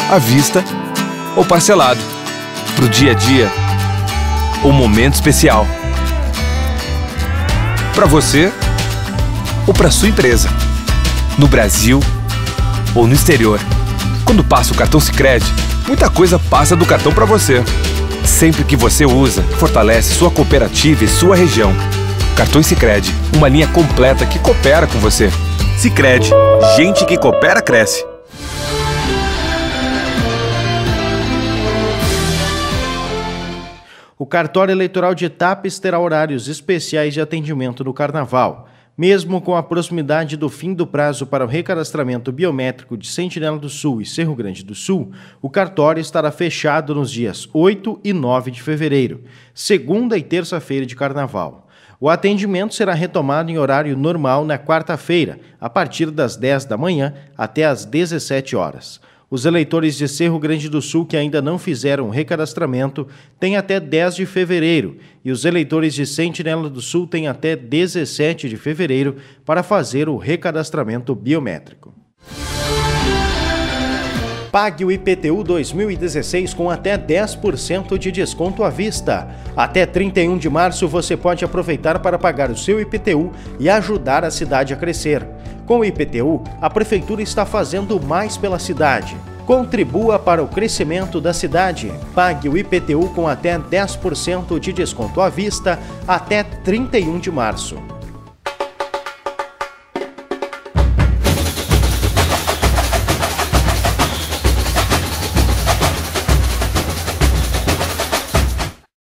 à vista ou parcelado, para o dia a dia ou momento especial, para você ou para sua empresa, no Brasil ou no exterior. Quando passa o cartão Sicredi, muita coisa passa do cartão para você. Sempre que você usa, fortalece sua cooperativa e sua região. Cartões Sicredi, uma linha completa que coopera com você. Sicredi, gente que coopera cresce. O cartório eleitoral de Tapes terá horários especiais de atendimento no Carnaval. Mesmo com a proximidade do fim do prazo para o recadastramento biométrico de Sentinela do Sul e Cerro Grande do Sul, o cartório estará fechado nos dias 8 e 9 de fevereiro, segunda e terça-feira de Carnaval. O atendimento será retomado em horário normal na quarta-feira, a partir das 10 da manhã até às 17 horas. Os eleitores de Cerro Grande do Sul que ainda não fizeram o recadastramento têm até 10 de fevereiro e os eleitores de Sentinela do Sul têm até 17 de fevereiro para fazer o recadastramento biométrico. Pague o IPTU 2016 com até 10% de desconto à vista. Até 31 de março você pode aproveitar para pagar o seu IPTU e ajudar a cidade a crescer. Com o IPTU, a Prefeitura está fazendo mais pela cidade. Contribua para o crescimento da cidade. Pague o IPTU com até 10% de desconto à vista até 31 de março.